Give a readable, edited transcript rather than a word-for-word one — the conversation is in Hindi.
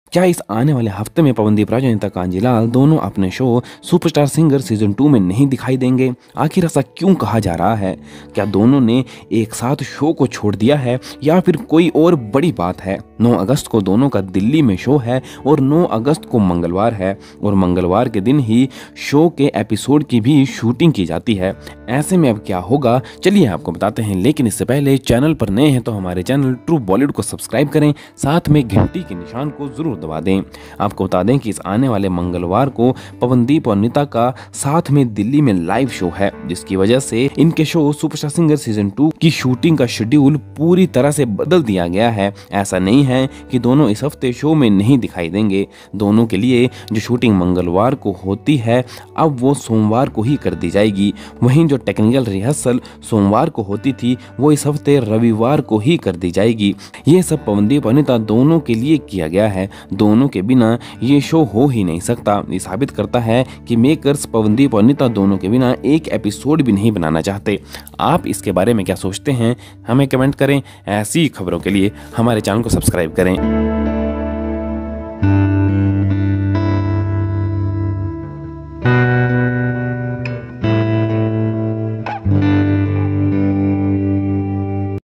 क्या इस आने वाले हफ्ते में पवनदीप राज और अनीता कांजीलाल दोनों अपने शो सुपरस्टार सिंगर सीजन 2 में नहीं दिखाई देंगे? आखिर ऐसा क्यों कहा जा रहा है? क्या दोनों ने एक साथ शो को छोड़ दिया है या फिर कोई और बड़ी बात है? 9 अगस्त को दोनों का दिल्ली में शो है और 9 अगस्त को मंगलवार है और मंगलवार के दिन ही शो के एपिसोड की भी शूटिंग की जाती है। ऐसे में अब क्या होगा, चलिए आपको बताते हैं। लेकिन इससे पहले चैनल पर नए हैं तो हमारे चैनल ट्रू बॉलीवुड को सब्सक्राइब करें, साथ में घंटी के निशान को जरूर दबा दें। आपको बता दें कि इस आने वाले मंगलवार को पवनदीप और अनीता का साथ में दिल्ली में लाइव शो है, जिसकी वजह से इनके शो सुपरस्टार सिंगर सीजन 2 की शूटिंग का शेड्यूल पूरी तरह से बदल दिया गया है। ऐसा नहीं है कि दोनों इस हफ्ते शो में नहीं दिखाई देंगे। दोनों के लिए जो शूटिंग मंगलवार को होती है अब वो सोमवार को ही कर दी जाएगी। वहीं जो टेक्निकल रिहर्सल सोमवार को होती थी वो इस हफ्ते रविवार को ही कर दी जाएगी। ये सब पवनदीप और अनीता दोनों के लिए किया गया है। दोनों के बिना ये शो हो ही नहीं सकता। ये साबित करता है कि मेकर्स पवनदीप और अनीता दोनों के बिना एक एपिसोड भी नहीं बनाना चाहते। आप इसके बारे में क्या सोचते हैं, हमें कमेंट करें। ऐसी खबरों के लिए हमारे चैनल को सब्सक्राइब करें।